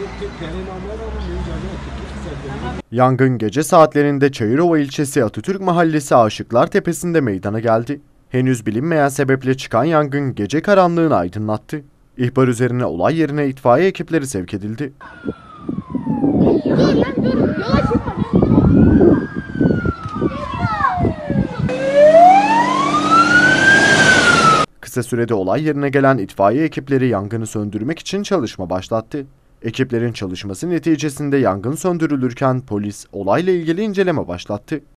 Yangın gece saatlerinde Çayırova ilçesi Atatürk Mahallesi Aşıklar Tepesi'nde meydana geldi. Henüz bilinmeyen sebeple çıkan yangın gece karanlığını aydınlattı. İhbar üzerine olay yerine itfaiye ekipleri sevk edildi. Kısa sürede olay yerine gelen itfaiye ekipleri yangını söndürmek için çalışma başlattı. Ekiplerin çalışması neticesinde yangın söndürülürken polis olayla ilgili inceleme başlattı.